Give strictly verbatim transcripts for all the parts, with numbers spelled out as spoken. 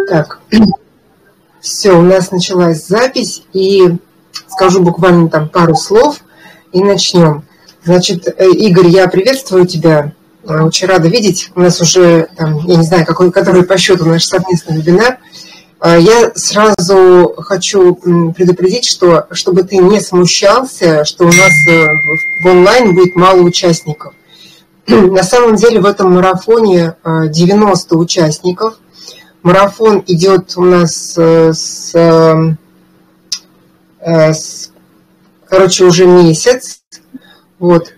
Так, все, у нас началась запись, и скажу буквально там пару слов, и начнем. Значит, Игорь, я приветствую тебя, очень рада видеть. У нас уже, там, я не знаю, какой, который по счету наш совместный вебинар. Я сразу хочу предупредить, что чтобы ты не смущался, что у нас в онлайн будет мало участников. На самом деле в этом марафоне девяносто участников. Марафон идет у нас с, с короче, уже месяц. Вот.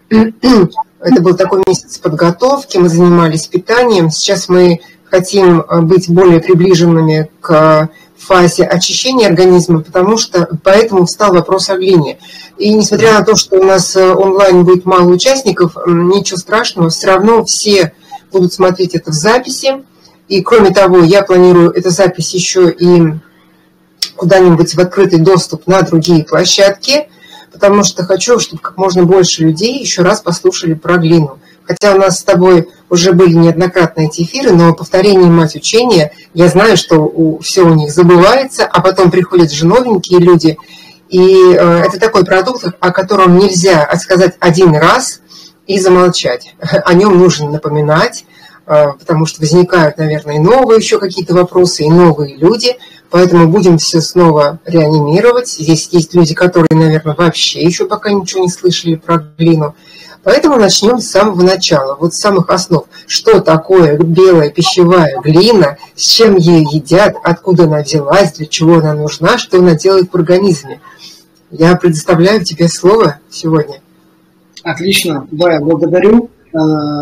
Это был такой месяц подготовки, мы занимались питанием. Сейчас мы хотим быть более приближенными к фазе очищения организма, потому что поэтому встал вопрос о глине. И несмотря на то, что у нас онлайн будет мало участников, ничего страшного, все равно все будут смотреть это в записи. И кроме того, я планирую эту запись еще и куда-нибудь в открытый доступ на другие площадки, потому что хочу, чтобы как можно больше людей еще раз послушали про глину. Хотя у нас с тобой уже были неоднократно эти эфиры, но повторение мать учения, я знаю, что у, все у них забывается, а потом приходят же новенькие люди. И э, это такой продукт, о котором нельзя сказать один раз и замолчать. О нем нужно напоминать, э, потому что возникают, наверное, и новые еще какие-то вопросы, и новые люди. Поэтому будем все снова реанимировать. Здесь есть люди, которые, наверное, вообще еще пока ничего не слышали про глину. Поэтому начнем с самого начала, вот с самых основ. Что такое белая пищевая глина, с чем ее едят, откуда она взялась, для чего она нужна, что она делает в организме. Я предоставляю тебе слово сегодня. Отлично. Бая, благодарю э,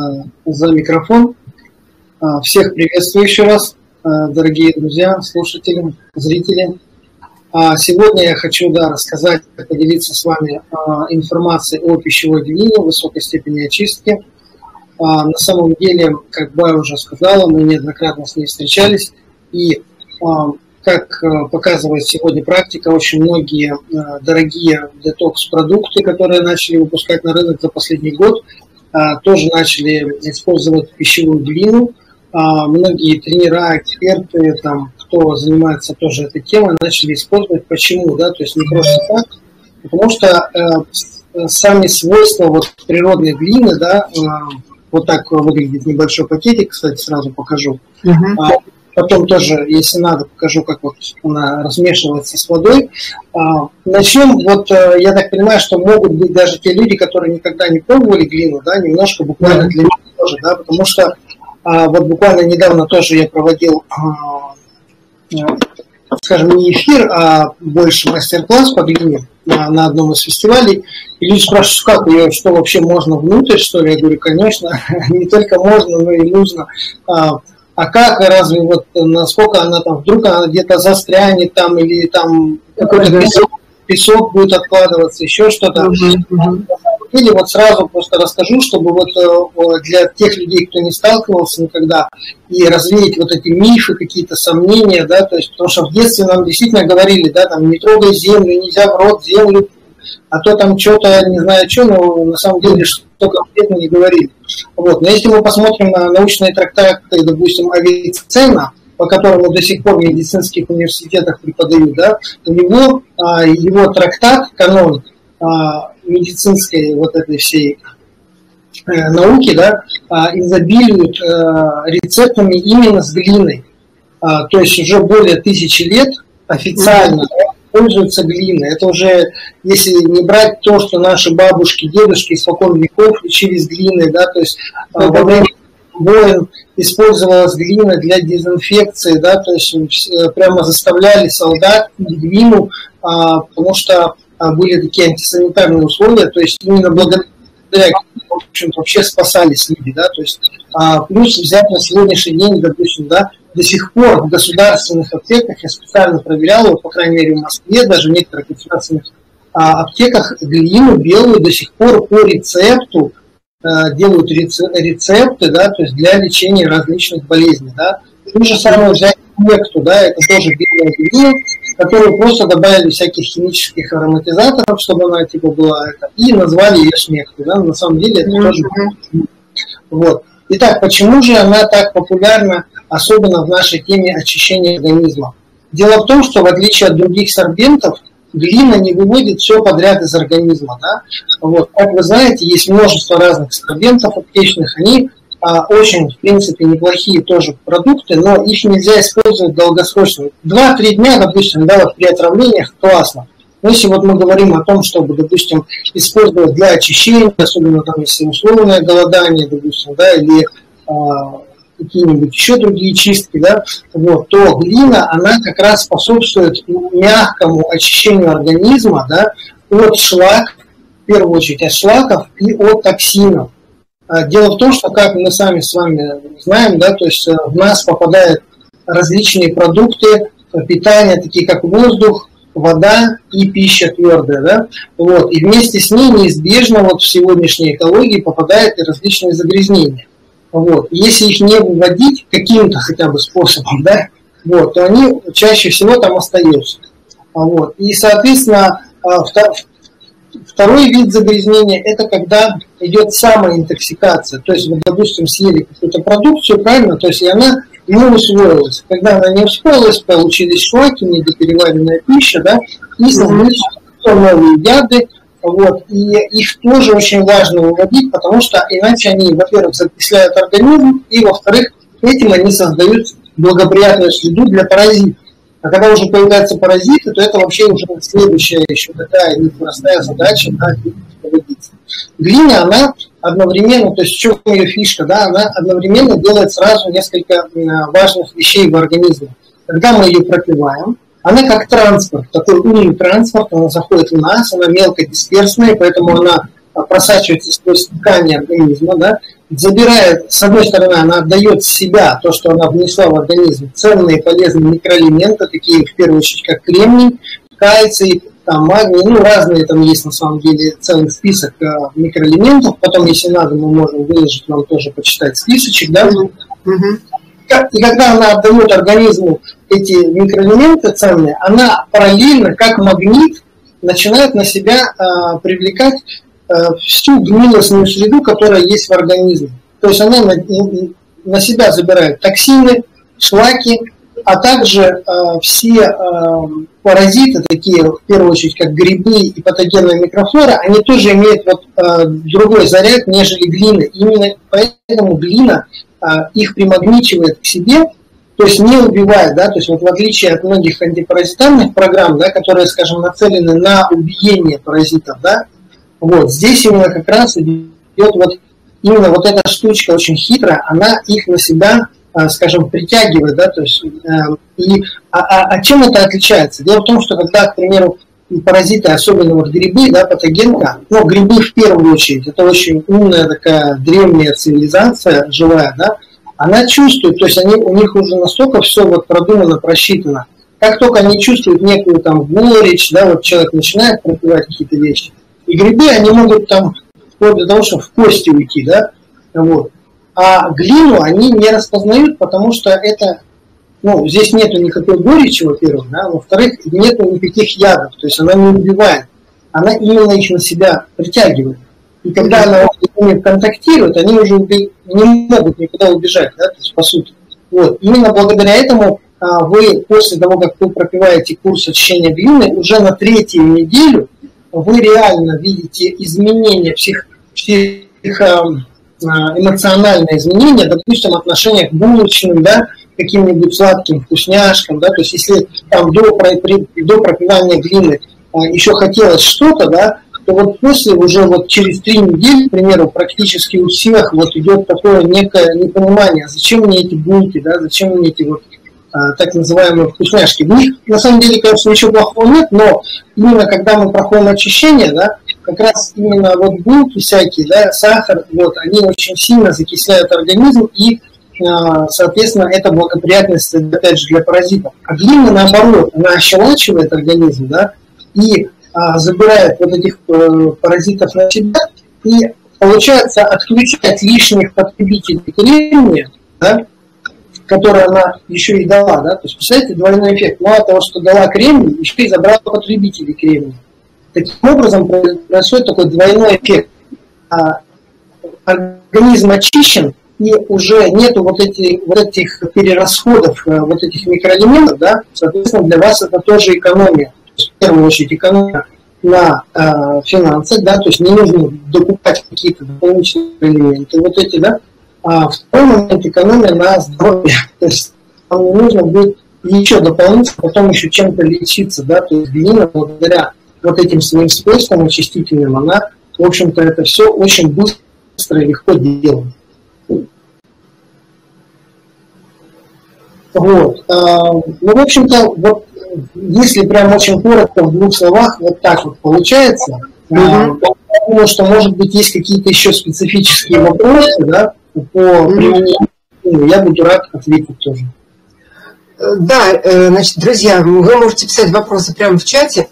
за микрофон. Э, всех приветствую еще раз, э, дорогие друзья, слушатели, зрители. Сегодня я хочу да, рассказать, поделиться с вами информацией о пищевой глине высокой степени очистки. На самом деле, как Бая уже сказала, мы неоднократно с ней встречались. И, как показывает сегодня практика, очень многие дорогие детокс-продукты, которые начали выпускать на рынок за последний год, тоже начали использовать пищевую глину. Многие тренера, эксперты, там, кто занимается тоже этой темой, начали использовать. Почему? Да? То есть не просто так, потому что э, сами свойства вот, природной глины, да, э, вот так выглядит небольшой пакетик, кстати, сразу покажу. Uh-huh. А потом тоже, если надо, покажу, как вот она размешивается с водой. А, начнем, вот э, я так понимаю, что могут быть даже те люди, которые никогда не пробовали глину, да, немножко буквально uh-huh. для них тоже, да, потому что а, вот буквально недавно тоже я проводил скажем, не эфир, а больше мастер-класс по глине на, на одном из фестивалей. И люди спрашивают, как ее, что вообще можно внутрь, что ли? Я говорю, конечно, не только можно, но и нужно. А, а как, разве вот, насколько она там, вдруг она где-то застрянет там, или там какой-то песок, песок будет откладываться, еще что-то. Или вот сразу просто расскажу, чтобы вот для тех людей, кто не сталкивался никогда, и развеять вот эти мифы, какие-то сомнения, да, то есть, потому что в детстве нам действительно говорили, да, там, не трогай землю, нельзя в рот землю, а то там что-то, не знаю что, но на самом деле что конкретно не говорили. Вот. Но если мы посмотрим на научные трактаты, допустим, Авиценна, по которому до сих пор в медицинских университетах преподают, да, у него его трактат, канон, медицинской вот этой всей э, науки, да, э, изобилуют э, рецептами именно с глиной. Э, то есть уже более тысячи лет официально mm-hmm. пользуются глиной. Это уже, если не брать то, что наши бабушки, дедушки испокон веков лечились глиной, да, то есть э, во время войн использовалась глина для дезинфекции, да, то есть э, прямо заставляли солдат пить глину, э, потому что были такие антисанитарные условия, то есть именно благодаря, в общем-то, вообще спасались люди, да, то есть а, плюс взять на сегодняшний день, допустим, да, до сих пор в государственных аптеках, я специально проверял, вот, по крайней мере в Москве, даже в некоторых государственных а, аптеках глину белую до сих пор по рецепту а, делают рецепты, да, то есть для лечения различных болезней, да. То же самое взять некту, да, это тоже белая глина, которую просто добавили всяких химических ароматизаторов, чтобы она типа была это, и назвали ее шмектой, да, на самом деле это mm-hmm. тоже вот. Итак, почему же она так популярна, особенно в нашей теме очищения организма? Дело в том, что в отличие от других сорбентов, глина не выводит все подряд из организма. Да? Вот. Как вы знаете, есть множество разных сорбентов аптечных, они а, очень, в принципе, неплохие тоже продукты, но их нельзя использовать долгосрочно. два-три дня, допустим, да, вот при отравлениях классно. Но если вот мы говорим о том, чтобы, допустим, использовать для очищения, особенно там, если условное голодание, допустим, да, или а, какие-нибудь еще другие чистки, да, вот, то глина, она как раз способствует мягкому очищению организма, да, от шлаков, в первую очередь от шлаков и от токсинов. Дело в том, что, как мы сами с вами знаем, да, то есть в нас попадают различные продукты питания, такие как воздух, вода и пища твердая, да, вот, и вместе с ней неизбежно вот в сегодняшней экологии попадают и различные загрязнения. Вот. Если их не выводить каким-то хотя бы способом, да, вот, то они чаще всего там остаются. Вот. И, соответственно, второй вид загрязнения – это когда идет самоинтоксикация. То есть, вы, допустим, съели какую-то продукцию, правильно, то есть и она не усвоилась. Когда она не усвоилась, получились шлаки, недопереваренная пища, да, и создались новые яды. Вот, и их тоже очень важно выводить, потому что иначе они, во-первых, закисляют организм, и, во-вторых, этим они создают благоприятную среду для паразитов. А когда уже появляются паразиты, то это вообще уже следующая еще такая непростая задача, да, выводиться. Глина, она одновременно, то есть в чем ее фишка, да, она одновременно делает сразу несколько важных вещей в организме. Когда мы ее пропиваем, она как транспорт, такой умный транспорт, она заходит в нас, она мелкодисперсная, поэтому она просачивается сквозь ткани организма, да, забирает, с одной стороны, она отдает в себя то, что она внесла в организм, ценные полезные микроэлементы, такие в первую очередь, как кремний, кальций, там, магний, ну, разные там есть на самом деле целый список э, микроэлементов, потом, если надо, мы можем выложить вам тоже почитать списочек, да, mm-hmm. И когда она отдает организму эти микроэлементы ценные, она параллельно, как магнит, начинает на себя э, привлекать э, всю гнилостную среду, которая есть в организме. То есть она на, на себя забирает токсины, шлаки, а также э, все э, паразиты, такие в первую очередь, как грибы и патогенная микрофлора, они тоже имеют вот, э, другой заряд, нежели глина. Именно поэтому глина их примагничивает к себе, то есть не убивает, да, то есть вот в отличие от многих антипаразитарных программ, да, которые, скажем, нацелены на убиение паразитов, да, вот здесь именно как раз идет вот именно вот эта штучка очень хитрая, она их на себя, скажем, притягивает, да, то есть и а, а, а чем это отличается? Дело в том, что когда, к примеру, паразиты, особенно вот грибы, да, патогенка, ну, грибы в первую очередь, это очень умная такая древняя цивилизация, живая, да, она чувствует, то есть они, у них уже настолько все вот продумано, просчитано. Как только они чувствуют некую там горечь, да, вот человек начинает пропивать какие-то вещи, и грибы, они могут там, вплоть до того, что в кости уйти, да, вот. А глину они не распознают, потому что это, ну, здесь нету никакой горечи, во-первых, да, во-вторых, нету никаких ядов, то есть она не убивает, она именно их на себя притягивает. И когда она с ними контактирует, они уже не могут никуда убежать, да, то есть по сути. Вот. Именно благодаря этому а, вы после того, как вы пропиваете курс очищения глины, уже на третью неделю вы реально видите изменения, псих, псих, эмоциональные изменения, допустим, отношения к булочным, да, каким-нибудь сладким вкусняшкам, да, то есть если там до, до пропивания глины а, еще хотелось что-то, да, то вот после уже вот через три недели, к примеру, практически у всех вот идет такое некое непонимание, зачем мне эти булки, да, зачем мне эти вот а, так называемые вкусняшки. В них на самом деле, конечно, ничего плохого нет, но именно когда мы проходим очищение, да, как раз именно вот булки всякие, да, сахар, вот, они очень сильно закисляют организм и, соответственно, это благоприятность, опять же, для паразитов. А глина, наоборот, она ощелачивает организм, да, и а, забирает вот этих э, паразитов на себя, и, получается, отключает лишних потребителей кремния, да, которые она еще и дала, да, то есть, представляете, двойной эффект. Мало того, что дала кремний, еще и забрала потребителей кремния. Таким образом, происходит такой двойной эффект. А, организм очищен, и уже нету вот, эти, вот этих перерасходов, вот этих микроэлементов, да, соответственно, для вас это тоже экономия. В первую очередь экономия на э, финансах, да, то есть не нужно докупать какие-то дополнительные элементы, вот эти, да. А второй момент — экономия на здоровье, то есть вам не нужно будет еще дополнительно потом еще чем-то лечиться, да, то есть глина благодаря вот этим своим свойствам очистительным, она, в общем-то, это все очень быстро и легко делает. Вот. Ну, в общем-то, вот если прям очень коротко в двух словах, вот так вот получается, mm-hmm. то я думаю, что, может быть, есть какие-то еще специфические вопросы, да, по применению, mm-hmm. я буду рад ответить тоже. Да, значит, друзья, вы можете писать вопросы прямо в чате,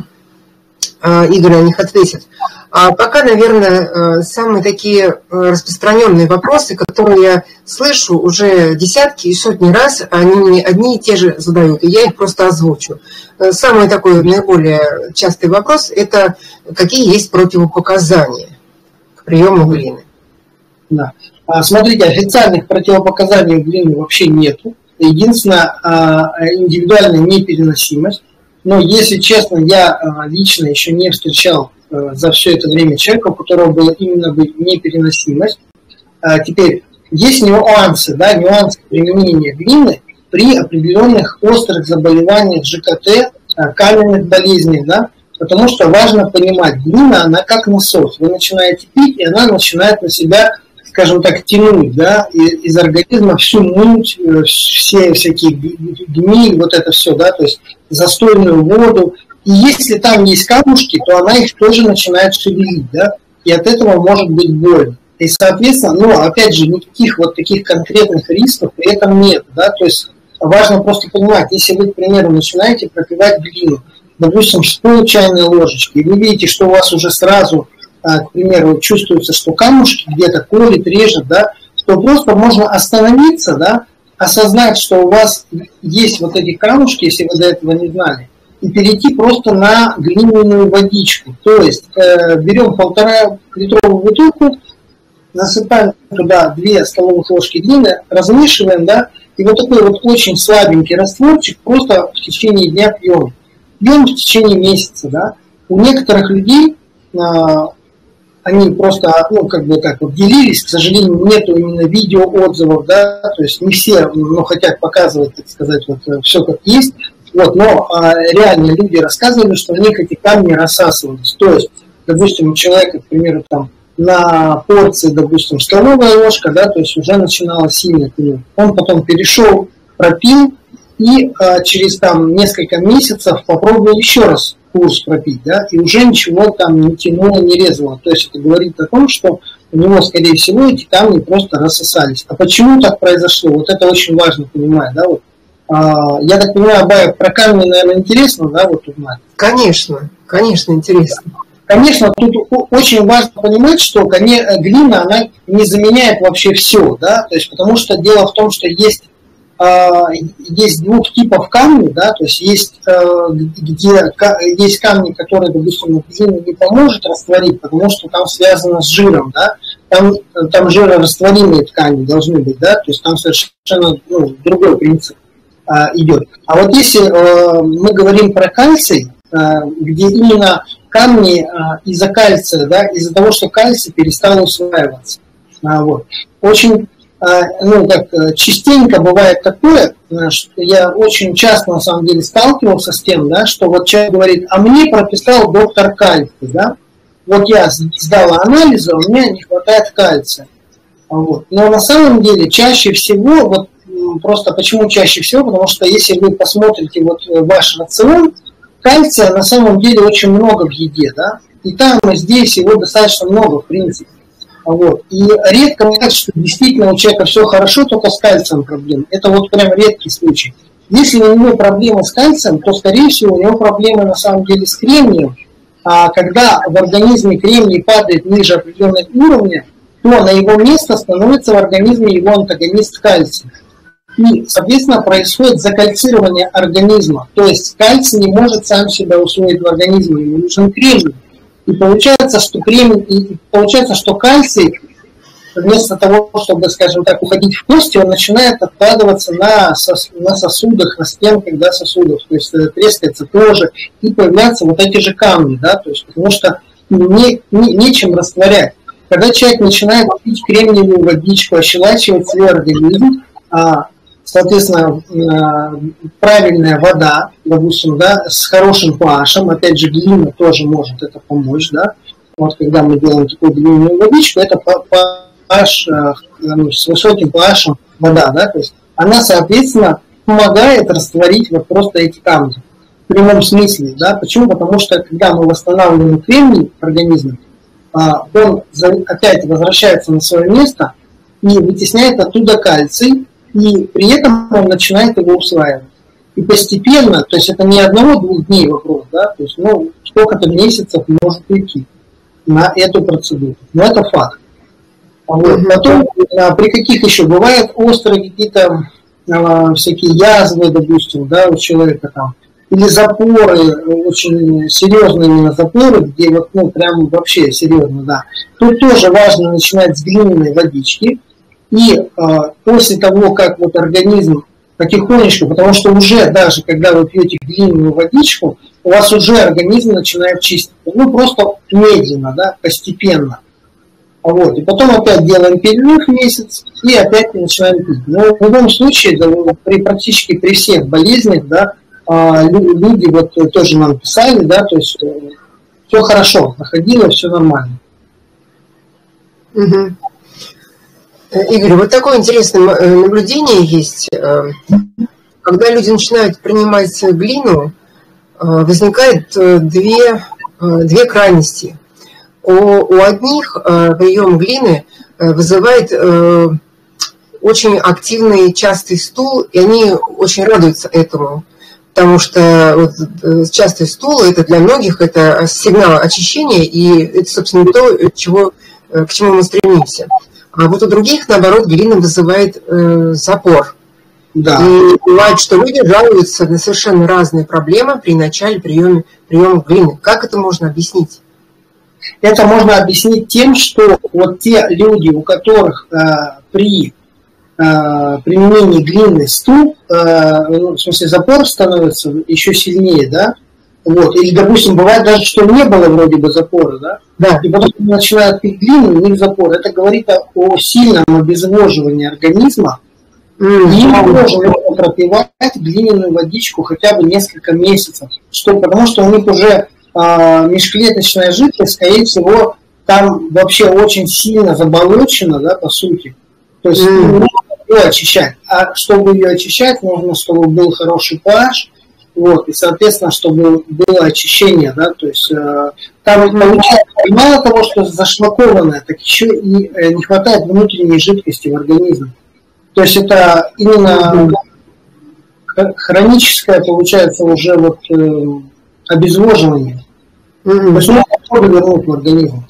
Игорь на них ответит. А пока, наверное, самые такие распространенные вопросы, которые я слышу уже десятки и сотни раз, они мне одни и те же задают, и я их просто озвучу. Самый такой наиболее частый вопрос – это какие есть противопоказания к приему глины? Да. Смотрите, официальных противопоказаний глины вообще нету. Единственное, индивидуальная непереносимость. Но, если честно, я лично еще не встречал за все это время человека, у которого была именно непереносимость. Теперь, есть нюансы, да, нюансы применения глины при определенных острых заболеваниях ЖКТ, каменных болезней, да, потому что важно понимать, глина, она как насос. Вы начинаете пить, и она начинает на себя, скажем так, тянуть, да, из организма всю муть, все всякие гниль, вот это все, да, то есть застойную воду. И если там есть камушки, то она их тоже начинает шевелить, да, и от этого может быть больно. И, соответственно, ну, опять же, никаких вот таких конкретных рисков при этом нет, да, то есть важно просто понимать, если вы, к примеру, начинаете пропивать глину, допустим, с пол чайной ложечки, и вы видите, что у вас уже сразу, к примеру, чувствуется, что камушки где-то колет, режет, да, то просто можно остановиться, да, осознать, что у вас есть вот эти камушки, если вы до этого не знали, и перейти просто на глиняную водичку. То есть э, берем полтора литровую бутылку, насыпаем туда две столовых ложки глины, размешиваем, да, и вот такой вот очень слабенький растворчик просто в течение дня пьем. Пьем в течение месяца, да. У некоторых людей э, они просто, ну, как бы так вот делились, к сожалению, нету именно видеоотзывов, да, то есть не все, ну, хотят показывать, так сказать, вот все как есть. Вот, но а, реально люди рассказывали, что у них эти камни рассасывались. То есть, допустим, у человека, к примеру, там на порции, допустим, столовая ложка, да, то есть уже начинала сильно тянуть. Он потом перешел, пропил и а, через там несколько месяцев попробовал еще раз курс пропить, да, и уже ничего там не тянуло, не резало. То есть это говорит о том, что у него, скорее всего, эти камни просто рассосались. А почему так произошло? Вот это очень важно понимать, да, вот. Я так понимаю, Абаев, про камни, наверное, интересно, да, вот узнать? Конечно, конечно, интересно. Конечно, тут очень важно понимать, что глина, она не заменяет вообще все, да, то есть, потому что дело в том, что есть, есть двух типов камней, да, то есть есть, где, есть камни, которые, допустим, глину не поможет растворить, потому что там связано с жиром, да, там, там жирорастворимые ткани должны быть, да, то есть там совершенно, ну, другой принцип идет. А вот если э, мы говорим про кальций, э, где именно камни э, из-за кальция, да, из-за того, что кальций перестал усваиваться. А, вот. Очень, э, ну, так, частенько бывает такое, что я очень часто на самом деле сталкивался с тем, да, что вот человек говорит, а мне прописал доктор кальций, да, вот я сдала анализы, у меня не хватает кальция. Вот. Но на самом деле чаще всего вот просто почему чаще всего? Потому что если вы посмотрите вот ваш рацион, кальция на самом деле очень много в еде, да, и там и здесь его достаточно много, в принципе. Вот. И редко бывает, что действительно у человека все хорошо, только с кальцием проблемы. Это вот прям редкий случай. Если у него проблемы с кальцием, то, скорее всего, у него проблемы на самом деле с кремнием. А когда в организме кремний падает ниже определенного уровня, то на его место становится в организме его антагонист кальция. И, соответственно, происходит закальцирование организма. То есть кальций не может сам себя усвоить в организме, ему нужен кремний. И получается, что кремний, и получается, что кальций вместо того, чтобы, скажем так, уходить в кости, он начинает откладываться на, сос, на сосудах, на стенках, да, сосудов, то есть трескается кожа, и появляются вот эти же камни, да, то есть потому что не, не, нечем растворять. Когда человек начинает пить кремниевую водичку, ощелачивать свой организм, а, соответственно, правильная вода, допустим, да, с хорошим pH, опять же, глина тоже может это помочь, да. Вот когда мы делаем такую глиняную водичку, это pH, с высоким pH вода, да, то есть она, соответственно, помогает растворить вот просто эти камни. В прямом смысле, да. Почему? Потому что когда мы восстанавливаем кремний в организме, он опять возвращается на свое место и вытесняет оттуда кальций, и при этом он начинает его усваивать. И постепенно, то есть это не одного-двух дней вопрос, да, то есть, ну, сколько-то месяцев может уйти на эту процедуру. Но это факт. Вот. Потом, а, при каких еще бывают острые какие-то а, всякие язвы, допустим, да, у человека там, или запоры, очень серьезные именно запоры, где вот, ну, прям вообще серьезно, да. Тут тоже важно начинать с глиняной водички. И э, после того, как вот организм потихонечку, потому что уже даже когда вы пьете глиняную водичку, у вас уже организм начинает чиститься. Ну, просто медленно, да, постепенно. Вот. И потом опять делаем перерыв месяц и опять начинаем пить. Но в любом случае, да, при, практически при всех болезнях, да, э, люди вот тоже нам писали, да, то есть э, все хорошо, проходило, все нормально. Угу. Игорь, вот такое интересное наблюдение есть. Когда люди начинают принимать глину, возникает две, две крайности. У, у одних прием глины вызывает очень активный частый стул, и они очень радуются этому. Потому что вот частый стул, это для многих это сигнал очищения, и это, собственно, то, чего, к чему мы стремимся. А вот у других, наоборот, глина вызывает э, запор. Да. И бывает, что люди жалуются на совершенно разные проблемы при начале приема, приема глины. Как это можно объяснить? Это можно объяснить тем, что вот те люди, у которых э, при э, применении глины стул, э, ну, в смысле запор становится еще сильнее, да? Вот. Или, допустим, бывает даже, что не было вроде бы запора, да? Да. И потом начинают пить глину, у них запор. Это говорит о, о сильном обезвоживании организма. Mm-hmm. И можно пропивать глиняную водичку хотя бы несколько месяцев. Что, потому что у них уже а, межклеточная жидкость, скорее всего, там вообще очень сильно заболочена, да, по сути. То есть mm-hmm. нужно ее очищать. А чтобы ее очищать, нужно, чтобы был хороший pH. Вот, и, соответственно, чтобы было очищение, да, то есть э, там получается, мало того, что зашлакованное, так еще и э, не хватает внутренней жидкости в организме. То есть это именно хроническое, получается, уже вот э, обезвоживание. Mm-hmm. То есть можно вернуть в организм.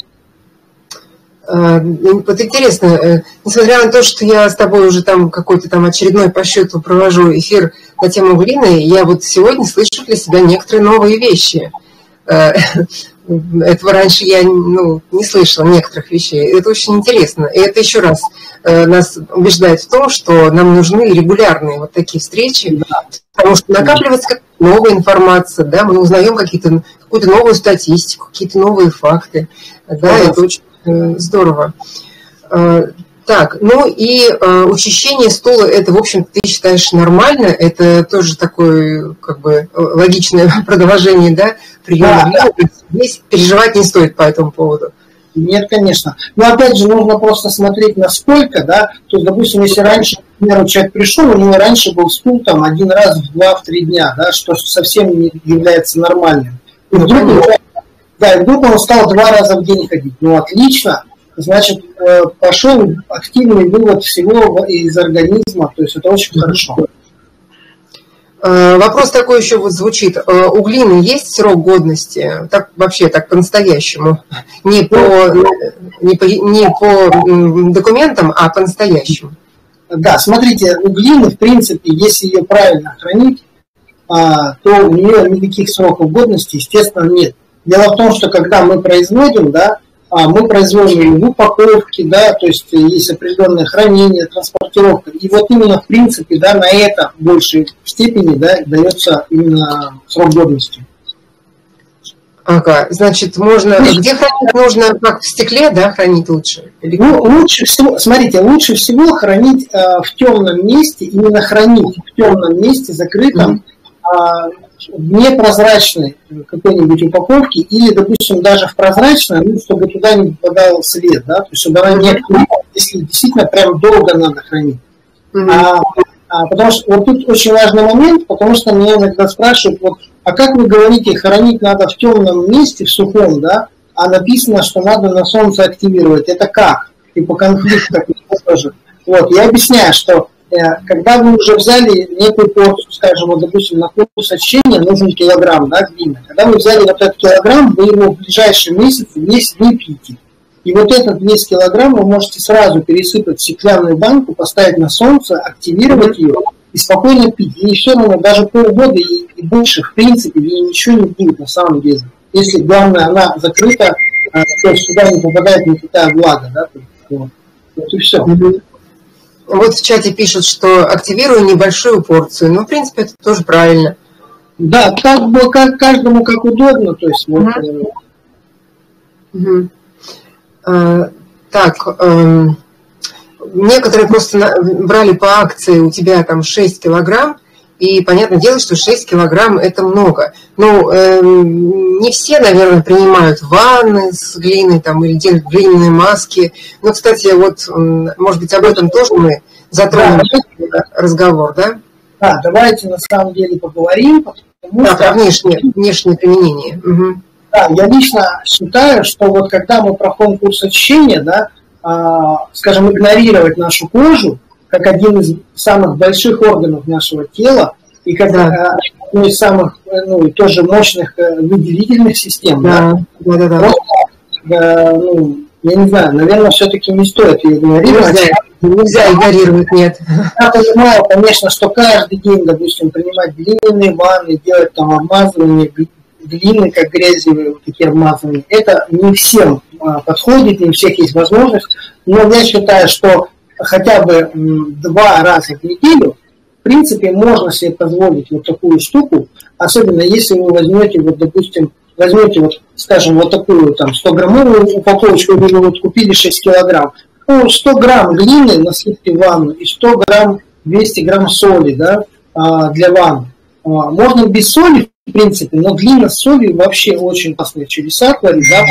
Вот интересно, несмотря на то, что я с тобой уже там какой-то там очередной по счету провожу эфир на тему глины, я вот сегодня слышу для себя некоторые новые вещи. Этого раньше я, ну, не слышала некоторых вещей. Это очень интересно. И это еще раз нас убеждает в том, что нам нужны регулярные вот такие встречи, потому что накапливается новая информация, да, мы узнаем какие-то, какую-то новую статистику, какие-то новые факты. Да, это очень здорово. Так, ну и учащение стула, это, в общем, ты считаешь нормально? Это тоже такое, как бы, логичное продолжение, да, приема. Да, да. Здесь переживать не стоит по этому поводу. Нет, конечно. Но опять же, нужно просто смотреть, насколько, да, то есть, допустим, если раньше, например, человек пришел, у него раньше был стул там один раз в два-три дня, да, что совсем не является нормальным. И вдруг, да, и вдруг он стал два раза в день ходить. Ну, отлично. Значит, пошел активный вывод всего из организма, то есть это очень хорошо. Вопрос такой еще вот звучит. У глины есть срок годности? Так вообще, так по-настоящему? Не по, не по, не по документам, а по-настоящему? Да, смотрите, у глины, в принципе, если ее правильно хранить, то у нее никаких сроков годности, естественно, нет. Дело в том, что когда мы производим, да, а, мы производим ее в упаковке, да, то есть есть определенное хранение, транспортировка. И вот именно в принципе, да, на это в большей степени, да, дается именно срок годности. Ага, значит, можно... Где хранить нужно? Как в стекле, да, хранить лучше? Или... Ну, лучше всего, смотрите, лучше всего хранить а, в темном месте, именно хранить в темном месте, закрытом, mm-hmm. а, в непрозрачной какой-нибудь упаковке, или, допустим, даже в прозрачной, ну, чтобы туда не попадал свет, да, то есть чтобы она не открылась, если действительно прям долго надо хранить. Mm-hmm. А, а, потому что вот тут очень важный момент, потому что меня иногда спрашивают, вот, а как вы говорите, хранить надо в темном месте, в сухом, да, а написано, что надо на солнце активировать. Это как? Типа конфликт такой тоже. Вот, я объясняю, что э, когда вы уже взяли некую порцию, скажем, вот, допустим, на курс очищения нужен килограмм, да, глины. Когда вы взяли вот этот килограмм, вы его в ближайший месяц весь выпьете. И вот этот весь килограмм вы можете сразу пересыпать в стеклянную банку, поставить на солнце, активировать ее и спокойно пить. И все равно даже полгода и, и больше, в принципе, ей ничего не будет на самом деле. Если, главное, она закрыта, то есть туда не попадает никакая влага, да, вот, вот и все. Вот в чате пишут, что активирую небольшую порцию. Ну, в принципе, это тоже правильно. Да, как бы как, каждому как удобно, то есть вот. Uh-huh. Uh-huh. Uh, так, uh, некоторые просто брали по акции у тебя там шесть килограмм, и понятное дело, что шесть килограмм это много. Ну, э, не все, наверное, принимают ванны с глиной там, или делают глиняные маски. Но, кстати, вот, может быть, об этом тоже мы затронем да. разговор, да? Да, давайте на самом деле поговорим. Да, что... про внешнее, внешнее применение. Угу. Да, я лично считаю, что вот когда мы проходим курс очищения, да, а, скажем, игнорировать нашу кожу, как один из самых больших органов нашего тела, и как да. одну из самых, ну, тоже мощных выделительных систем. Да, да, да. да. Просто, ну, я не знаю, наверное, все-таки не стоит ее игнорировать. Нельзя, нельзя игнорировать, нет. Я понимаю, конечно, что каждый день, допустим, принимать глиняные ванны, делать там обмазывание глины, как грязевые вот такие обмазывания, это не всем подходит, не у всех есть возможность, но я считаю, что хотя бы два раза в неделю, в принципе, можно себе позволить вот такую штуку, особенно если вы возьмете, вот, допустим, возьмете, вот, скажем, вот такую там сто-граммовую упаковочку, вы вот купили шесть килограмм, ну, сто грамм глины насыпьте в ванну и сто грамм, двести грамм соли, да, для ванны. Можно без соли, в принципе, но глина с солью вообще очень классные чудеса творит, да,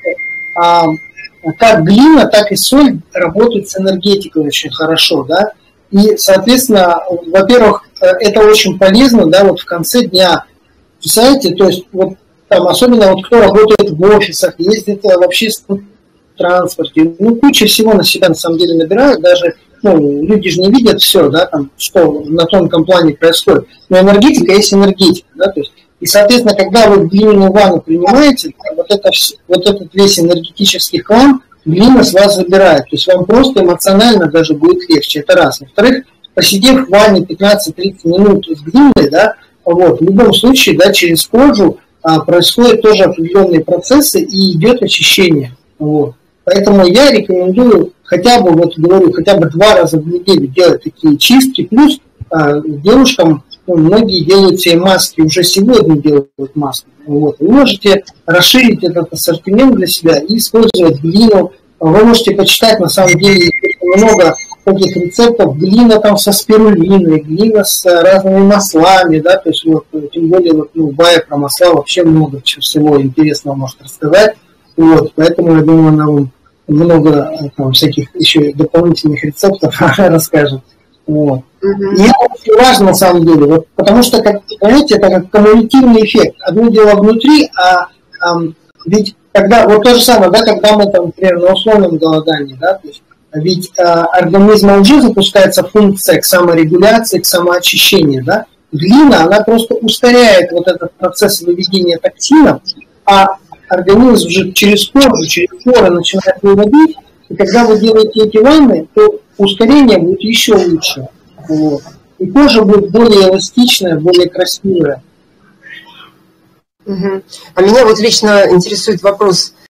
потому что как глина, так и соль работают с энергетикой очень хорошо, да, и, соответственно, во-первых, это очень полезно, да, вот в конце дня, представляете, то есть, вот там, особенно вот кто работает в офисах, ездит в общественном транспорте, ну, куча всего на себя, на самом деле, набирают, даже, ну, люди же не видят все, да, там, что на тонком плане происходит, но энергетика есть энергетика, да, то есть, и, соответственно, когда вы глиняную ванну принимаете, вот, это, вот этот весь энергетический хлам глина с вас забирает. То есть вам просто эмоционально даже будет легче. Это раз. Во-вторых, посидев в ванне пятнадцать-тридцать минут с глиной, да, вот, в любом случае, да, через кожу а, происходят тоже определенные процессы и идет очищение. Вот. Поэтому я рекомендую хотя бы, вот говорю, хотя бы два раза в неделю делать такие чистки. Плюс а, девушкам, ну, многие делают себе маски, уже сегодня делают маски. Вот. Вы можете расширить этот ассортимент для себя и использовать глину. Вы можете почитать, на самом деле, много таких рецептов. Глина там со спирулиной, глина с разными маслами, да, то есть вот, тем более, вот, ну, Бая про масла вообще много всего интересного может рассказать. Вот. Поэтому, я думаю, она вам много там, всяких еще дополнительных рецептов расскажет. Вот. Uh-huh. И это очень важно на самом деле, вот, потому что, как, понимаете, это как кумулятивный эффект. Одно дело внутри, а, а ведь когда, вот то же самое, да, когда мы там, например, на условном голодании, да, то есть, ведь а, организма уже запускается функция к саморегуляции, к самоочищению, да. Глина, она просто ускоряет вот этот процесс выведения токсинов, а организм уже через кожу, через поры начинает выводить, и когда вы делаете эти ванны, то ускорение будет еще лучше. Вот. И кожа будет более эластичная, более красивая. Угу. А меня вот лично интересует вопрос,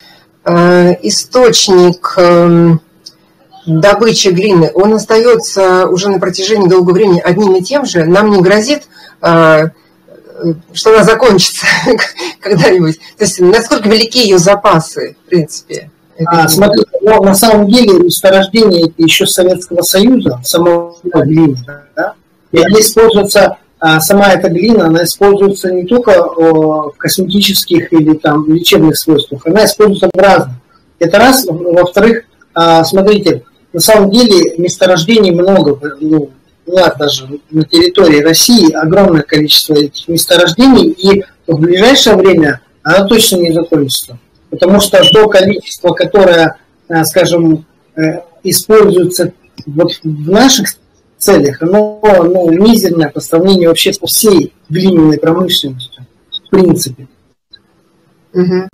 источник добычи глины, он остается уже на протяжении долгого времени одним и тем же, нам не грозит, что она закончится когда-нибудь. То есть насколько велики ее запасы, в принципе? А, смотрите, ну, на самом деле месторождение это еще Советского Союза, самого глины, да? И она используется, а, сама эта глина, она используется не только о, в косметических или там лечебных свойствах, она используется в разных. Это раз. Во-вторых, а, смотрите, на самом деле месторождений много, ну, у нас даже на территории России огромное количество этих месторождений, и в ближайшее время оно точно не закончится. Потому что то количество, которое, скажем, используется вот в наших целях, оно ну, мизерное по сравнению вообще со всей глиняной промышленностью, в принципе. Угу.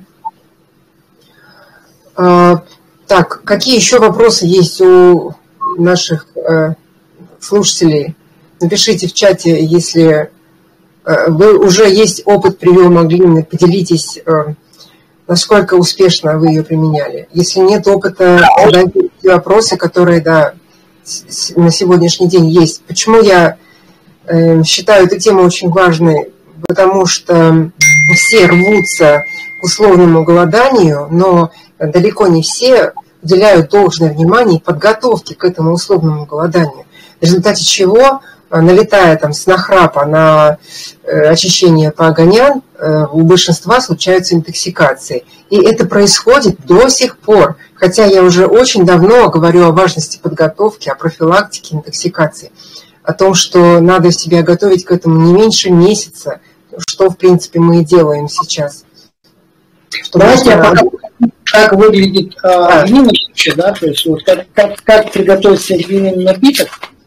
А, так, какие еще вопросы есть у наших э, слушателей? Напишите в чате, если э, вы уже есть опыт приема глины, поделитесь, э, насколько успешно вы ее применяли. Если нет опыта, задайте вопросы, которые да, на сегодняшний день есть. Почему я э, считаю эту тему очень важной? Потому что все рвутся к условному голоданию, но далеко не все уделяют должное внимание подготовке к этому условному голоданию. В результате чего, налетая там с нахрапа на очищение погонян, у большинства случаются интоксикации. И это происходит до сих пор. Хотя я уже очень давно говорю о важности подготовки, о профилактике интоксикации, о том, что надо себя готовить к этому не меньше месяца, что, в принципе, мы и делаем сейчас. Давайте я покажу, как выглядит а, глина вообще, да, то есть вот как, как, как приготовить себе глиняный напиток.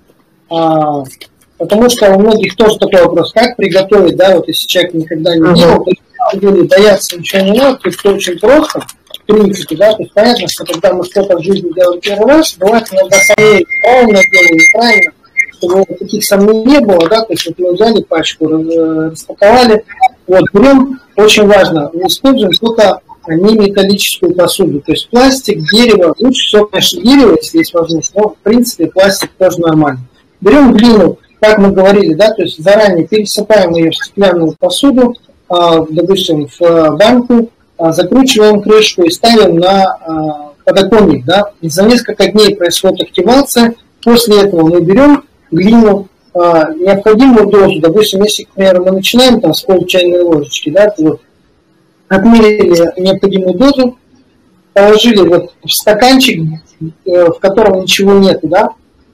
А, потому что у многих тоже такой вопрос, как приготовить, да, вот если человек никогда не uh-huh. делал, то есть бояться ничего не надо, то есть это очень просто, в принципе, да, то есть понятно, что когда мы что-то в жизни делаем первый раз, бывает иногда сомнения, правильно делаем, неправильно, чтобы таких сомнений не было, да, то есть вот мы взяли пачку, распаковали, вот, берем, очень важно, мы используем только не металлическую посуду, то есть пластик, дерево, лучше всего, конечно, дерево, если есть возможность, но, в принципе, пластик тоже нормально. Берем глину, как мы говорили, да, то есть заранее пересыпаем ее в стеклянную посуду, допустим, в банку, закручиваем крышку и ставим на подоконник, да, и за несколько дней происходит активация, после этого мы берем глину, необходимую дозу, допустим, если, к примеру, мы начинаем там с пол чайной ложечки, да, то вот отмерили необходимую дозу, положили вот в стаканчик, в котором ничего нет, да,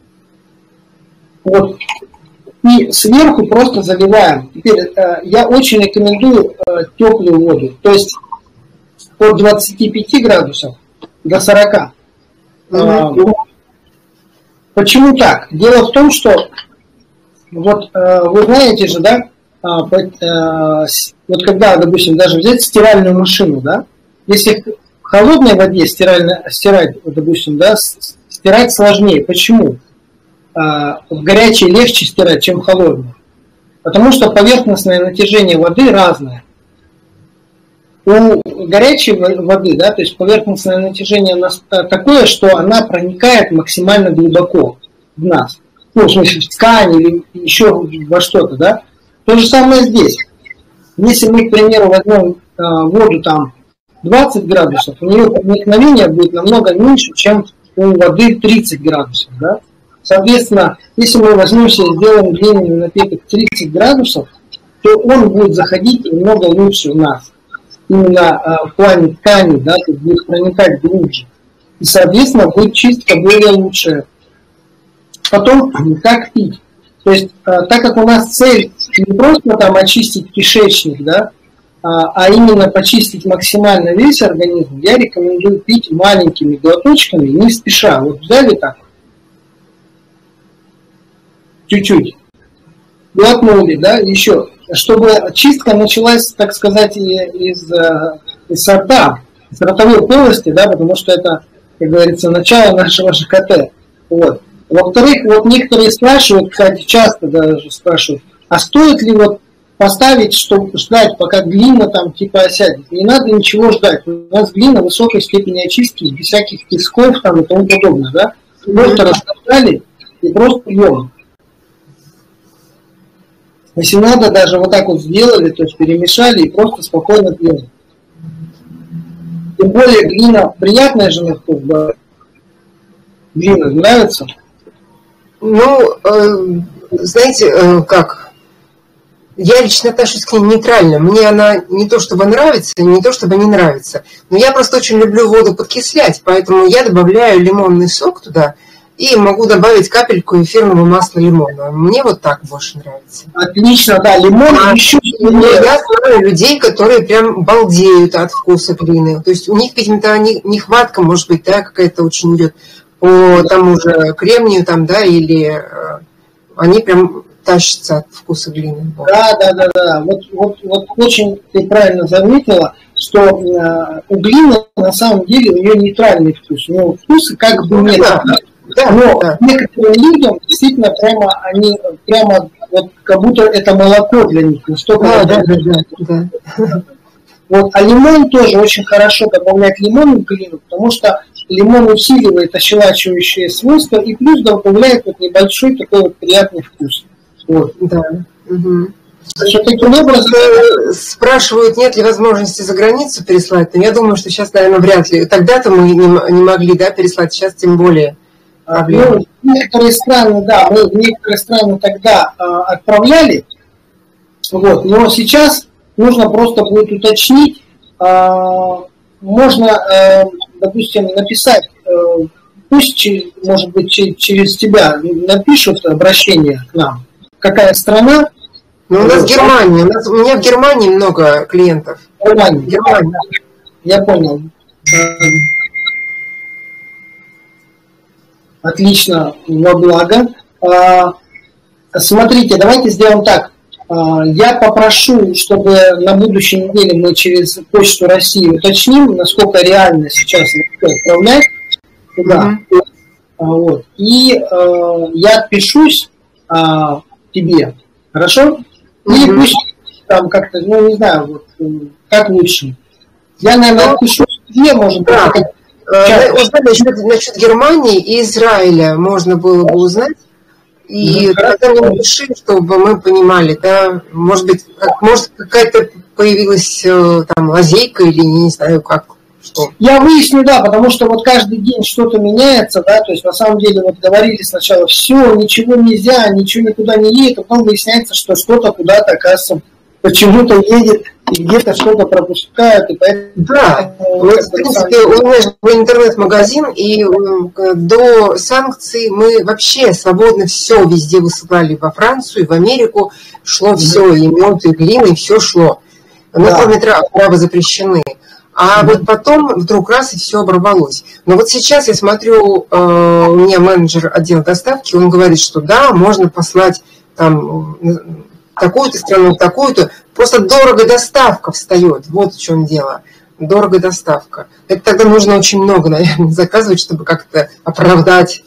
вот, и сверху просто заливаем. Теперь я очень рекомендую теплую воду, то есть от двадцати пяти градусов до сорока. Mm-hmm. Почему так? Дело в том, что вот вы знаете же, да, вот когда, допустим, даже взять стиральную машину, да, если в холодной воде стирально, стирать, допустим, да, стирать сложнее. Почему? В горячей легче стирать, чем в холодной. Потому что поверхностное натяжение воды разное. У горячей воды, да, то есть поверхностное натяжение такое, что она проникает максимально глубоко в нас. Ну, в смысле, в ткань или еще во что-то, да. То же самое здесь. Если мы, к примеру, возьмем воду там двадцать градусов, у нее проникновение будет намного меньше, чем у воды тридцать градусов, да. Соответственно, если мы возьмемся и сделаем глиняный напиток тридцать градусов, то он будет заходить намного лучше у нас. Именно э, в плане ткани, да, то есть будет проникать глубже. И, соответственно, будет чистка более лучшая. Потом, как пить? То есть, э, так как у нас цель не просто там очистить кишечник, да, а, а именно почистить максимально весь организм, я рекомендую пить маленькими глоточками, не спеша. Вот взяли так, чуть-чуть, глотнули, да, еще, чтобы чистка началась, так сказать, из, из рта, из ротовой полости, да, потому что это, как говорится, начало нашего ЖКТ. Вот. Во-вторых, вот некоторые спрашивают, кстати, часто даже спрашивают, а стоит ли вот поставить, чтобы ждать, пока глина там типа осядет. Не надо ничего ждать. У нас глина высокой степени очистки, без всяких песков там и тому подобное, да? Просто растоптали и просто пьем. Если надо, даже вот так вот сделали, то есть перемешали и просто спокойно пьем. Тем более глина приятная же на вкус, да? Глина нравится? Ну, э, знаете, э, как? Я лично отношусь к ней нейтрально. Мне она не то чтобы нравится, не то чтобы не нравится. Но я просто очень люблю воду подкислять, поэтому я добавляю лимонный сок туда и могу добавить капельку эфирного масла лимона. Мне вот так больше нравится. Отлично, да, лимон а еще. Я знаю людей, которые прям балдеют от вкуса глины. То есть у них каким-то нехватка, может быть, да, какая-то очень идет по тому же кремнию, там, да, или э, они прям тащатся от вкуса глины. Да, да, да, да. Вот, вот, вот очень ты правильно заметила, что э, у глины на самом деле у нее нейтральный вкус. У нее вкуса как бы нет. Да, да, но да. некоторым людям действительно прямо они прямо вот как будто это молоко для них. Настолько да, да, да, да, да. Вот, а лимон тоже очень хорошо добавлять лимон в глину, потому что лимон усиливает ощелачивающие свойства и плюс добавляет вот небольшой такой вот приятный вкус. Вот. Да. Угу. Значит, таким образом... Спрашивают, нет ли возможности за границу переслать, но я думаю, что сейчас, наверное, вряд ли. Тогда-то мы не, не могли, да, переслать, сейчас тем более. Ну, в некоторые страны, да, мы в некоторые страны тогда э, отправляли, вот, но сейчас нужно просто будет уточнить, э, можно, э, допустим, написать, э, пусть, может быть, через тебя напишут обращение к нам, какая страна. Ну, у нас вот. Германия, у, нас, у меня в Германии много клиентов. Германия, Германия. Я понял. Отлично, во благо. Смотрите, давайте сделаем так. Я попрошу, чтобы на будущей неделе мы через Почту России уточним, насколько реально сейчас отправлять туда. Mm-hmm. Вот. И э, я отпишусь э, тебе. Хорошо? Mm-hmm. И пусть там как-то, ну не знаю, вот, как лучше. Я, наверное, отпишу тебе, может быть. Да. Узнать насчет, насчет Германии и Израиля можно было бы узнать. И тогда мне напиши, чтобы мы понимали, да, может быть, как, может какая-то появилась там лазейка или не знаю как, что. Я выясню, да, потому что вот каждый день что-то меняется, да, то есть на самом деле вот говорили сначала все, ничего нельзя, ничего никуда не едет, а потом выясняется, что что-то куда-то, оказывается, почему-то едет и где-то что-то пропускают. И поэтому, да, ну, в принципе, у меня же интернет-магазин, и до санкций мы вообще свободно все везде высылали, во Францию, в Америку, шло все, и мед, и глина, и все шло. Но да. Кроме трав, травы запрещены. А mm-hmm. вот потом вдруг раз и все оборвалось. Но вот сейчас я смотрю, у меня менеджер отдела доставки, он говорит, что да, можно послать там такую-то страну, такую-то, просто дорого доставка встает. Вот в чем дело. Дорого доставка. Это тогда нужно очень много, наверное, заказывать, чтобы как-то оправдать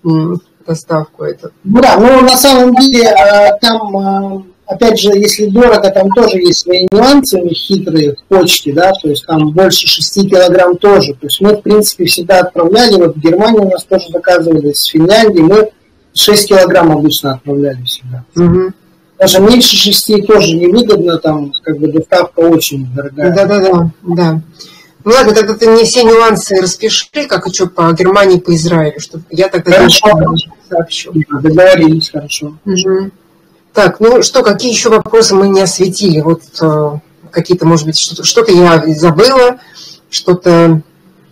доставку эту. Да, но на самом деле там, опять же, если дорого, там тоже есть свои нюансы хитрые в почте, да, то есть там больше шести килограмм тоже. То есть мы, в принципе, всегда отправляли, вот в Германию у нас тоже заказывали, с Финляндии мы шесть килограмм обычно отправляли всегда. Угу. Даже меньше шести тоже невыгодно, там как бы доставка очень дорогая. Да-да-да, да. Ну ладно, тогда ты мне все нюансы распиши, как и что по Германии, по Израилю, чтобы я тогда сообщу. Договорились, хорошо. Угу. Так, ну что, какие еще вопросы мы не осветили? Вот э, какие-то, может быть, что-то, что-то я забыла, что-то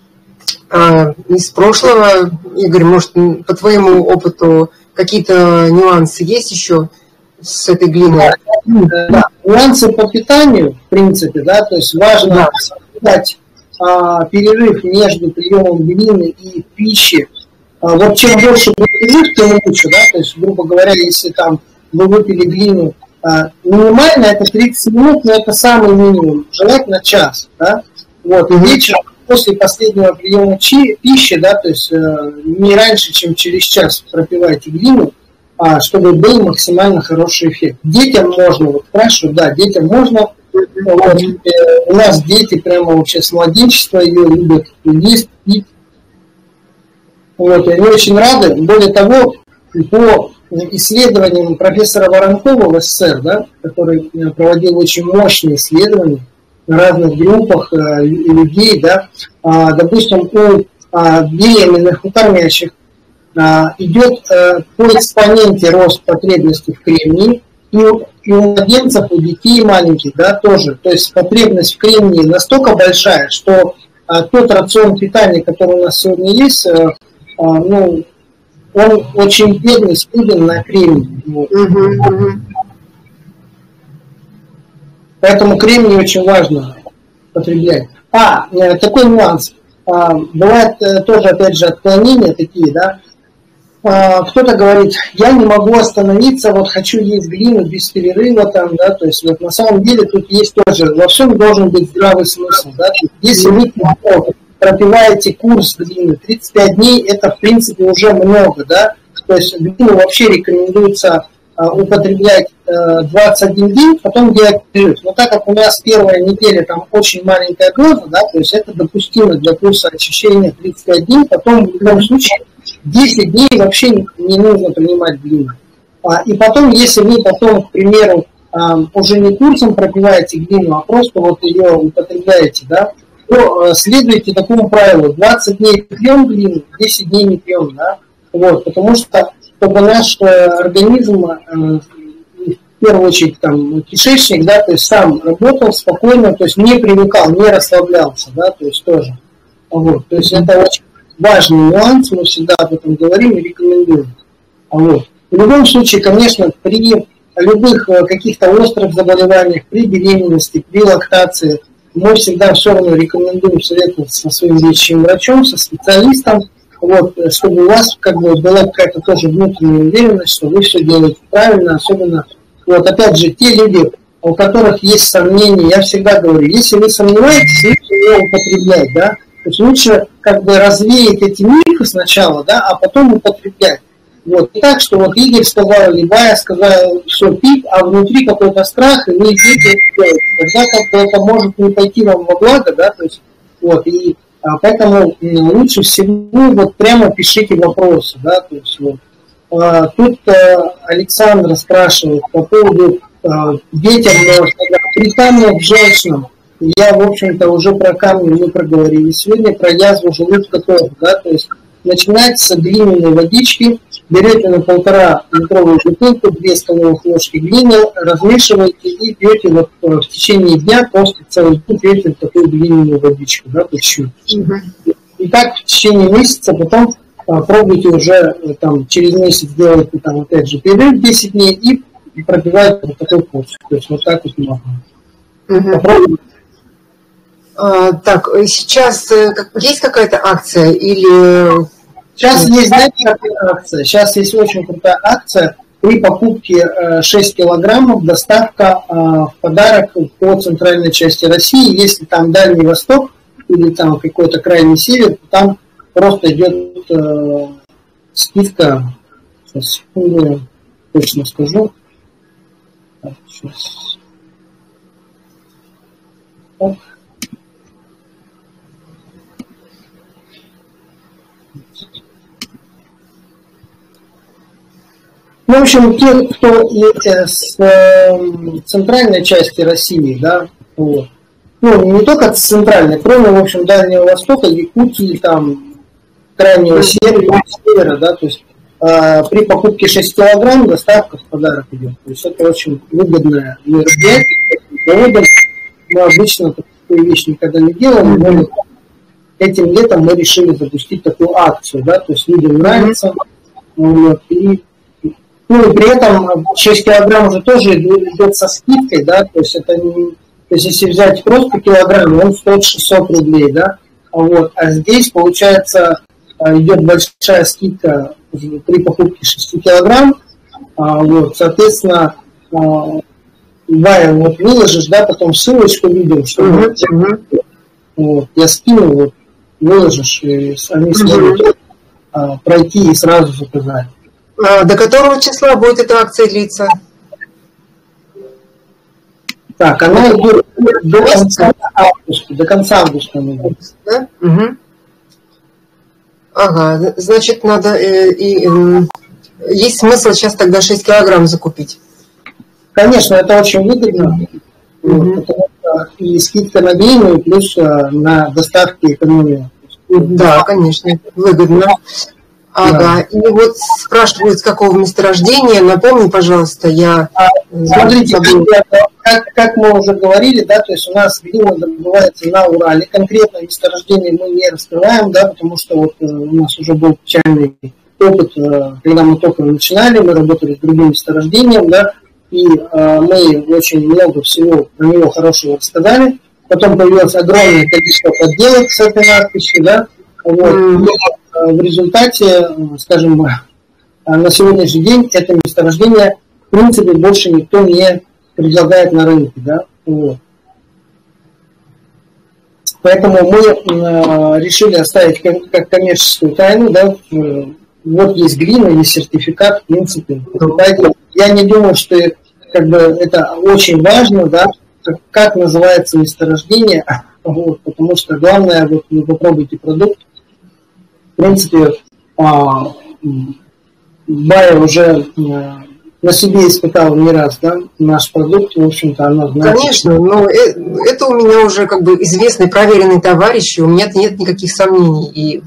э, из прошлого. Игорь, может, по твоему опыту какие-то нюансы есть еще с этой глиной? Да, да. Нюансы по питанию, в принципе, да, то есть важно соблюдать а, перерыв между приемом глины и пищи. А, вот чем больше будет перерыв, тем лучше, да, то есть, грубо говоря, если там вы выпили глину, а, минимально это тридцать минут, но это самый минимум, желательно час, да, вот, и вечером после последнего приема чи, пищи, да, то есть э, не раньше, чем через час пропивайте глину. а, чтобы был максимально хороший эффект. Детям можно, вот спрашивают, да, детям можно. Вот, у нас дети прямо вообще с младенчества ее любят есть, пить. Вот, и они очень рады. Более того, по исследованиям профессора Воронкова в СССР, да, который проводил очень мощные исследования на разных группах э, людей, да, а, допустим, у а, беременных, у кормящих а, идет а, по экспоненте рост потребности в кремнии, и у, и у младенцев, у детей маленьких, да, тоже. То есть потребность в кремнии настолько большая, что а, тот рацион питания, который у нас сегодня есть, а, а, ну, он очень бедный, скуден на кремний. Вот. Угу, угу. Поэтому кремний очень важно потреблять. А, такой нюанс. А, бывает тоже, опять же, отклонения такие, да. А, кто-то говорит, я не могу остановиться, вот хочу есть глину без перерыва, там, да, то есть вот на самом деле тут есть тоже, во всем должен быть здравый смысл, да. Если вы пропиваете курс глины тридцать пять дней, это в принципе уже много, да. То есть глину вообще рекомендуется употреблять двадцать один день, потом делать перерыв. Но так как у нас первая неделя там очень маленькая доза, да, то есть это допустимо для курса очищения тридцать пять дней, потом в любом случае десять дней вообще не, не нужно принимать глину. А, и потом, если вы потом, к примеру, а, уже не курсом пропиваете глину, а просто вот ее употребляете, да, то а, следуйте такому правилу: двадцать дней пьем глину, десять дней не пьем, да, вот, потому что чтобы наш организм, в первую очередь там, кишечник, да, то есть сам работал спокойно, то есть не привыкал, не расслаблялся, да, то есть тоже. Вот, то есть это очень важный нюанс, мы всегда об этом говорим и рекомендуем. Вот. В любом случае, конечно, при любых каких-то острых заболеваниях, при беременности, при лактации, мы всегда все равно рекомендуем советоваться со своим лечащим врачом, со специалистом, вот, чтобы у вас как бы была какая-то тоже внутренняя уверенность, что вы все делаете правильно, особенно, вот опять же, те люди, у которых есть сомнения, я всегда говорю, если вы сомневаетесь, лучше не употреблять, да, то есть лучше как бы развеять эти мифы сначала, да, а потом употреблять. Вот, не так, что вот Игорь сказал, либо я сказал, все, пить, а внутри какой-то страх, и вы идете это делаете. Тогда как бы это может не пойти вам во благо, да, то есть, вот, и поэтому лучше всего вот прямо пишите вопросы, да, то есть вот. А, тут а, Александр спрашивает по поводу а, детям, при камнях женщинам. Я, в общем-то, уже про камни мы проговорили сегодня, про язву желудка тоже, да, то есть начинать с глиняной водички, берете на полтора литровую бутылку, две столовых ложки глины, размешиваете и пьете вот в течение дня, просто целый день пьете такую глиняную водичку, да, по чуть-чуть. Mm-hmm. И так в течение месяца, потом а, пробуйте уже там через месяц делаете там опять же перерыв десять дней и, и пробиваете вот такой курс. То есть вот так вот можно. Mm-hmm. Попробуйте. А, так, сейчас есть какая-то акция или... Сейчас есть, знаете, какая акция? Сейчас есть очень крутая акция. При покупке шесть килограммов доставка в подарок по центральной части России. Если там Дальний Восток или там какой-то крайний север, то там просто идет э, скидка. Сейчас, секунду, я точно скажу. Так, сейчас. Так. В общем, те, кто с э, центральной части России, да, вот. Ну, не только с центральной, кроме, в общем, Дальнего Востока, Якутии, там, крайнего севера, севера, да, то есть э, при покупке шесть килограмм доставка в подарок идет. То есть это очень выгодное мероприятие. Мы обычно такую вещь никогда не делаем, но этим летом мы решили запустить такую акцию, да, то есть людям нравится, вот, и ну и при этом шесть килограмм уже тоже идет со скидкой, да, то есть это не, то есть если взять просто килограмм, он стоит шестьсот рублей, да, вот, а здесь получается идет большая скидка при покупке шести килограмм, вот, соответственно, Вая, вот выложишь, да, потом ссылочку видим, что uh-huh, uh-huh. Вот, я скину, вот, выложишь, и они смогут uh-huh. пройти и сразу заказать. А до которого числа будет эта акция длиться? Так, она идет до конца августа. До конца августа она идет. Да? Угу. Ага, значит, надо э, и, э, есть смысл сейчас тогда шесть килограмм закупить. Конечно, это очень выгодно. Mm-hmm. Потому что и скидка на глину, плюс на доставки экономия. Да, конечно, выгодно. Ага, да. И вот спрашивают, с какого месторождения. Напомни, пожалуйста, я... Смотрите, как, как мы уже говорили, да, то есть у нас глина добывается на Урале. Конкретно месторождение мы не раскрываем, да, потому что вот у нас уже был печальный опыт, когда мы только начинали, мы работали с другим месторождением, да, и э, мы очень много всего про него хорошего рассказали. Потом появилось огромное количество подделок с этой надписью, да, вот. Mm. И, в результате, скажем, на сегодняшний день это месторождение, в принципе, больше никто не предлагает на рынке, да, вот. Поэтому мы э, решили оставить как, как коммерческую тайну, да, вот есть глина, есть сертификат, в принципе. Поэтому я не думаю, что как бы, это очень важно, да, как, как называется месторождение, вот, потому что главное, вот вы попробуйте продукт. В принципе, а, Байер уже а, на себе испытал не раз, да, наш продукт, в общем-то, оно знает. Конечно, но это у меня уже как бы известный, проверенный товарищ, и у меня нет никаких сомнений. И,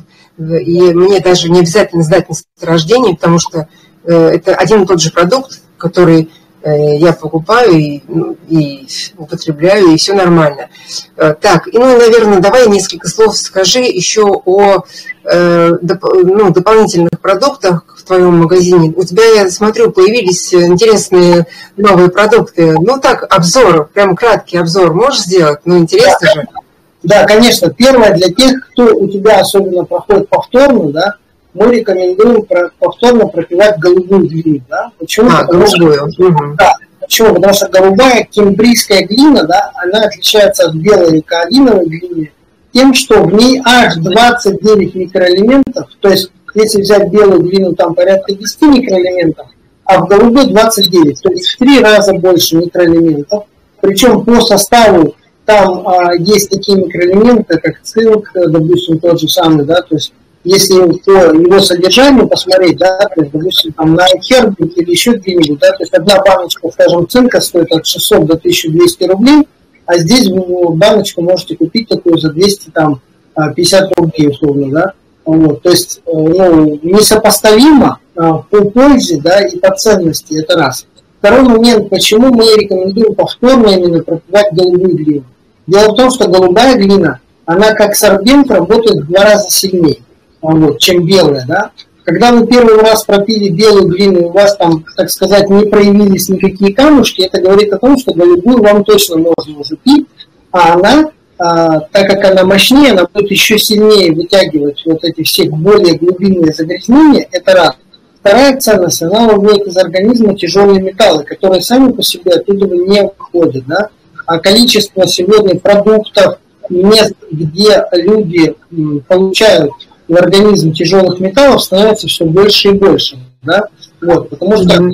и мне даже не обязательно знать месторождение, потому что это один и тот же продукт, который я покупаю и, и употребляю, и все нормально. Так, и, ну, наверное, давай несколько слов скажи еще о э, доп, ну, дополнительных продуктах в твоем магазине. У тебя, я смотрю, появились интересные новые продукты. Ну так, обзор, прям краткий обзор можешь сделать? Ну, интересно да, же. Да, конечно. Первое, для тех, кто у тебя особенно проходит повторно, да, мы рекомендуем повторно пропивать голубую глину. Да? Почему? А, Потому голубую. Что, угу. Да, почему? Потому что голубая кембрийская глина, да, она отличается от белой или каолиновой глины тем, что в ней аж двадцать девять микроэлементов, то есть если взять белую глину, там порядка десять микроэлементов, а в голубой двадцать девять, то есть в три раза больше микроэлементов. Причем по составу там а, есть такие микроэлементы, как цинк, допустим, тот же самый, да, то есть если по его содержанию посмотреть, да, то есть, допустим, там на Хербик или еще где-нибудь, да, то есть одна баночка, скажем, цинка стоит от шестисот до тысячи двухсот рублей, а здесь вы баночку можете купить такую за двести пятьдесят рублей, условно, да. Вот, то есть, ну, несопоставимо по пользе, да, и по ценности, это раз. Второй момент, почему мы рекомендуем повторно именно пропивать голубую глину. Дело в том, что голубая глина, она как сорбент работает в два раза сильнее, вот, чем белая, да. Когда вы первый раз пропили белую глину, у вас там, так сказать, не проявились никакие камушки, это говорит о том, что голубую вам точно можно уже пить, а она, а, так как она мощнее, она будет еще сильнее вытягивать вот эти все более глубинные загрязнения, это раз. Вторая ценность, она выводит из организма тяжелые металлы, которые сами по себе оттуда не выходят, да. А количество сегодня продуктов, мест, где люди получают в организм тяжелых металлов, становится все больше и больше, да, вот, потому что mm-hmm.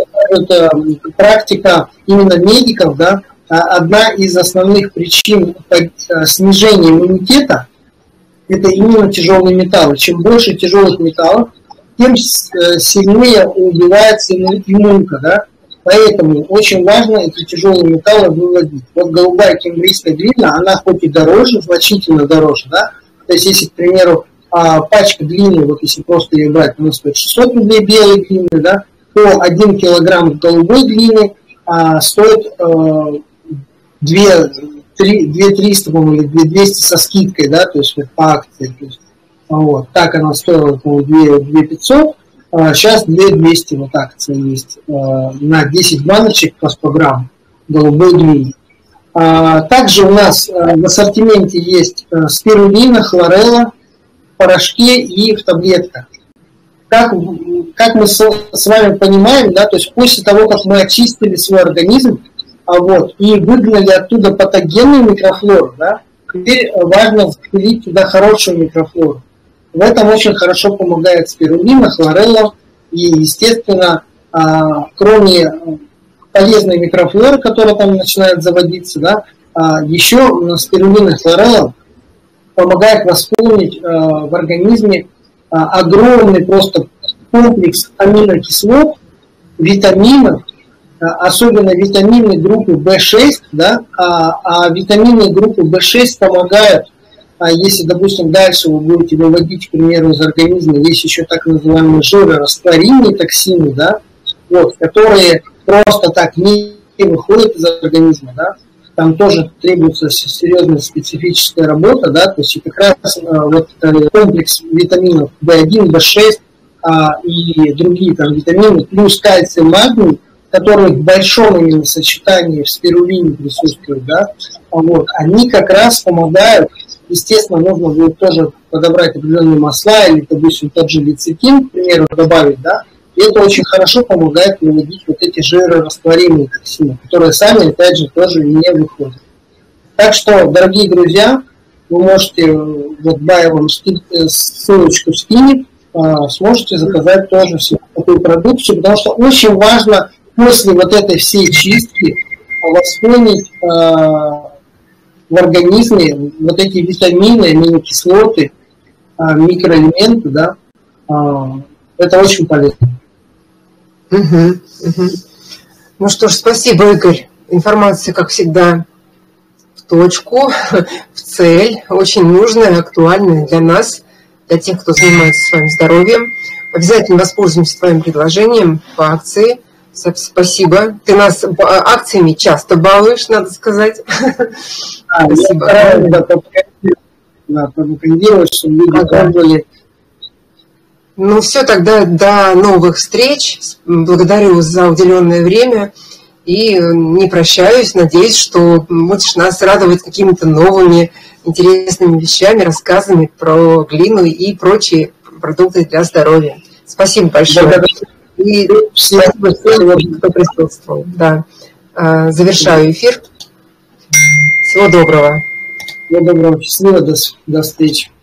это практика именно медиков, да, одна из основных причин снижения иммунитета – это именно тяжелые металлы. Чем больше тяжелых металлов, тем сильнее убивается иммунка, да, поэтому очень важно эти тяжелые металлы выводить. Вот голубая кембрийская глина, она хоть и дороже, значительно дороже, да, то есть если, к примеру, а пачка глины, вот если просто ее брать, она стоит шестьсот рублей белой глины, да, то один килограмм голубой глины а, стоит а, две триста, по-моему, или две двести со скидкой, да, то есть вот по акции. То есть, вот, так она стоила, по-моему, две пятьсот, а сейчас две двести, вот акция есть, а, на десять баночек по сто грамм голубой глины. А, также у нас а, в ассортименте есть а, спирулина, хлорелла, порошке и в таблетках. Как, как мы с, с вами понимаем, да, то есть после того, как мы очистили свой организм, а вот, и выгнали оттуда патогенную микрофлору, да, теперь важно впилить туда хорошую микрофлору. В этом очень хорошо помогает спирулина, хлорелла, И, естественно, кроме полезной микрофлоры, которая там начинает заводиться, да, еще спирулина хлорелла помогает восполнить в организме огромный просто комплекс аминокислот, витаминов, особенно витамины группы бэ шесть, да, а, а витамины группы бэ шесть помогают, а если, допустим, дальше вы будете выводить, к примеру, из организма, есть еще так называемые жирорастворимые токсины, да, вот, которые просто так не выходят из организма, да, там тоже требуется серьезная специфическая работа, да, то есть как раз вот комплекс витаминов бэ один, бэ шесть а, и другие там витамины, плюс кальций, магний, которые в большом именно сочетании в спирулине присутствуют, да, вот, они как раз помогают, естественно, нужно будет тоже подобрать определенные масла или, допустим, тот же лецитин, к примеру, добавить, да, и это очень хорошо помогает выводить вот эти жирорастворимые токсины, которые сами, опять же, тоже не выходят. Так что, дорогие друзья, вы можете, вот Бая вам ссылочку скинет, сможете заказать тоже такую продукцию, потому что очень важно после вот этой всей чистки восполнить в организме вот эти витамины, аминокислоты, микроэлементы, да, это очень полезно. Угу, угу. Ну что ж, спасибо, Игорь. Информация, как всегда, в точку, в цель, очень нужная, актуальная для нас, для тех, кто занимается своим здоровьем. Обязательно воспользуемся твоим предложением по акции. Спасибо. Ты нас акциями часто балуешь, надо сказать. А, спасибо. Да, пропагандировать, чтобы люди пробовали. Ну все, тогда до новых встреч. Благодарю за уделенное время. И не прощаюсь. Надеюсь, что будешь нас радовать какими-то новыми интересными вещами, рассказами про глину и прочие продукты для здоровья. Спасибо большое. И спасибо всем, кто присутствовал. Да. Завершаю эфир. Всего доброго. Всего доброго. Счастливо. До, до встречи.